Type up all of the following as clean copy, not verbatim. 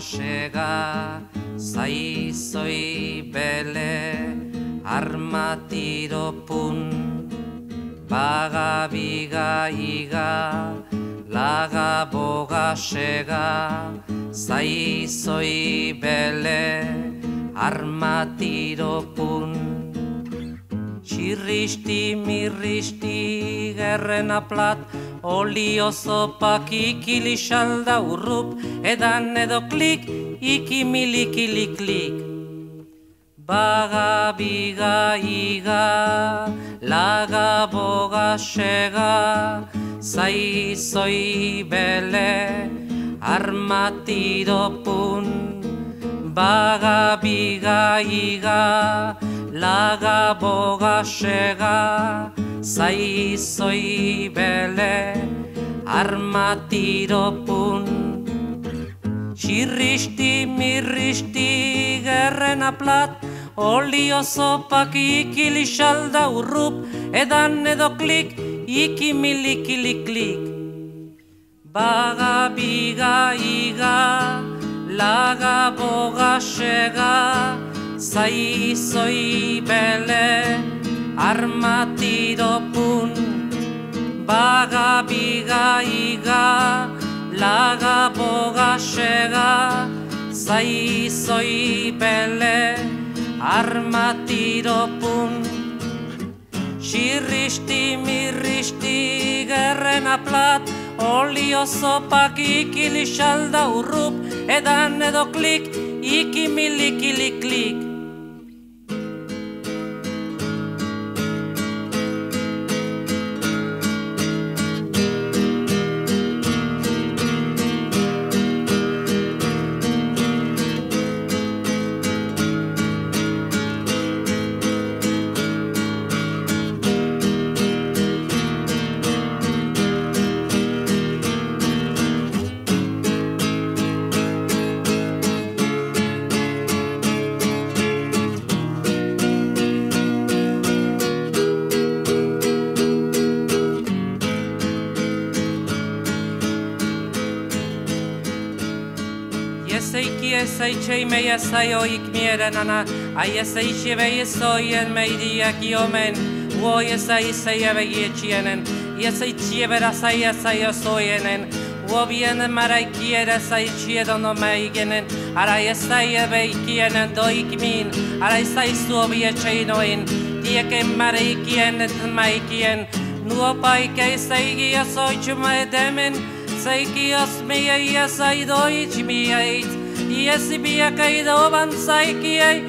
sega, zaizoi bele, armatiro pun, baga biga iga, laga boga sega, zaizoi bele, armatiro pun. Txirristi, mirristi, gerrena plat, olio zopak ikili xalda urrup, edan edo klik, ikimilikili klik. Baga biga iga, laga boga sega, zaizoi bele, armatiro pun. Baga biga iga, laga boga sega, zaizoi bele, armatiro pun. Txirristi, mirristi, gerrena plat, olio zopak ikili xalda urrup, edan edo klik, ikimilikili klik. Baga biga iga, laga boga sega, zaizoi bele, armatiro pun. Baga biga iga, laga boga sega, zaizoi bele, armatiro pun. Txirristi, mirristi, gerrena plat, olio zopak ikili xalda urrup, edan edo klik, ikimilikili klik. Ezei meia zaioik mierenana, ai ezei xebei ezoien meidiak iomen, uoi ezei zeia begietxienen, ezei txiebera zaia zaio zoienen, uobien maraikiera zai txiedono meigenen, arai ezei ebeikienen doik min, arai zai zuobietxeinoin, dieken maraikien et maikien, nuopaike zeigia zoitxuma edemen, zeikios meia zai doitxmieit, Iesi biakai doban zaikiei,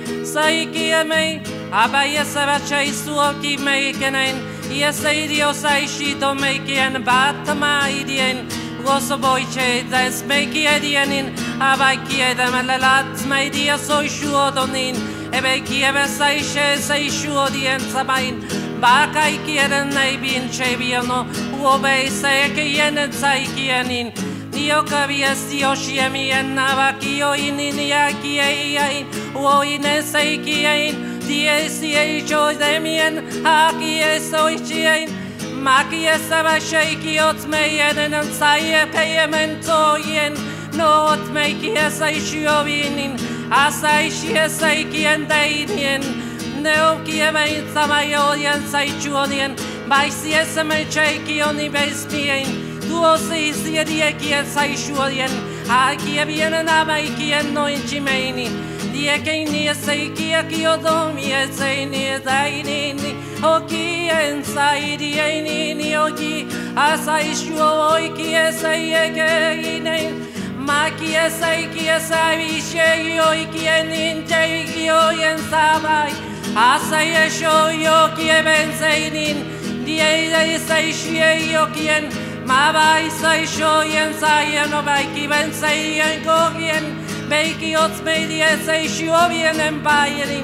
mei, abai ezabatxai zuoki meikenein, iesei dio zaixito meikien bat maidien, gozo boitxe da ez meikie dienin, abai kiedem elelat maidia zoixu odonin, ebeiki ebezaixe zaixu odien zamain, bakai kieden naibin txebiono, uobei zaikien zaikienin, Ioka biesti osiemien nabakio ininiakiein, uoine zeikiein, diesiei joidemien, hakie zoitxiein, makie zabaxeikiot meien, zaie peiementoien, noot meikie zaixuobinin, azaixie zeikien deinien, neokie meintzamaioien zaitxuodien, baizieseme txeikioni bezmien, Tuosi siediekie zaixuodien, hakie bienen amaikien noin tximeini, diekeini ezeikiaki odomi ezeini edainini, okien zaidieini oki, azaixuo oiki ezeiekeinen, maki ezeiki ezaibixei oikien inteikioien zabai, azaiexo jokie benzeinin, dieide ezaixiei okien, Mabai zaixoien zaien obaiki bentzeien gogien, beiki hotz meidi ezeixio bienen baierin,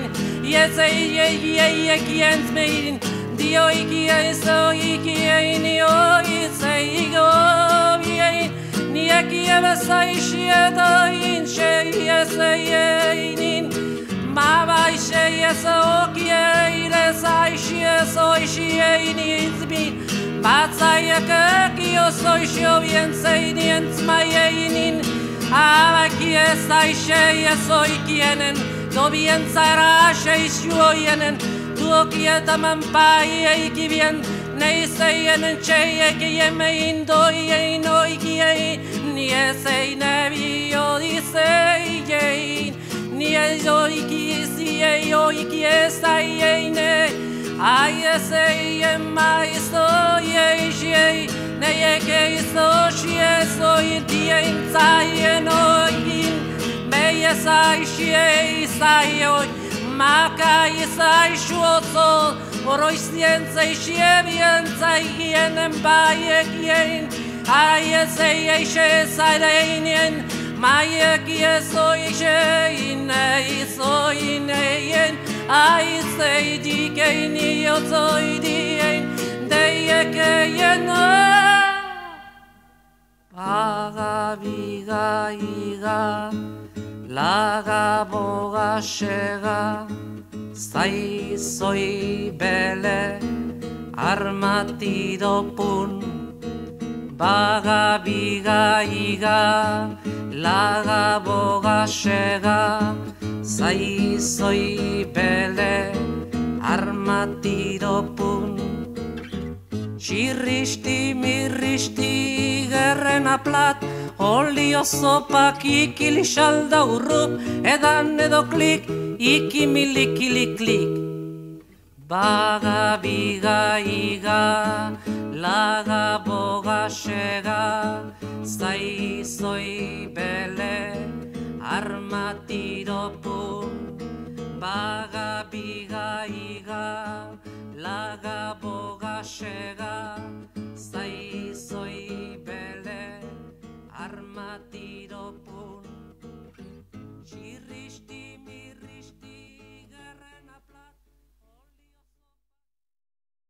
iezeiekien zmeirin, dioikia ezoikien ioizeigo bien, niekie bezaixie doin xeiezeieinin, Mabai xeiezokie zaixie zoixiein izmin, Batzaiek ekio zoixo bien zeinien zmaieinin, Abakie saishe esoikienen, dobientzara seisuoienen, duokieta manpai eikibien, neiseien txeiekien meindoien oikien, niesei nebio diseien, niezoikisiei oikiesaieine, aieseien maizoiei, neiekeizosie soitien zaien oikin, meiesaisie saioi, makai saisuozo, oroizientzaisie bientzaien baiekien, aiesei eixe zaireinien, maiekie soisein eizoineien, aizei dikein iotzoidien, deiekeien Paga biga iga, laga boga sega, zaizoi bele, armatido pun. Baga biga iga, laga boga sega, zaizoi bele, armatido pun. Txirristi mirristi gerrena plat, olio zopak ikili xalda urrup, edan edo klik, ikimilikili klik. Baga biga iga, laga boga sega, zaizoi bele, armatido pun. Baga biga iga, laga boga sega,